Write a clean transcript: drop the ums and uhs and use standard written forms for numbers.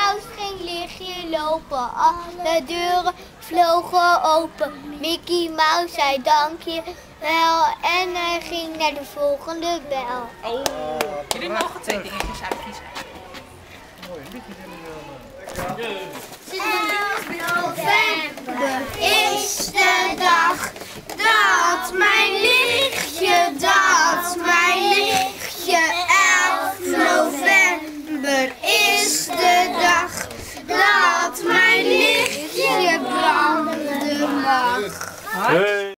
Mouse ging lichtje lopen, alle deuren vlogen open. Mickey Mouse zei dankje wel en hij ging naar de volgende bel. Oh, jullie mogen 2 dingetjes uitkiezen. Mooi liedjes in de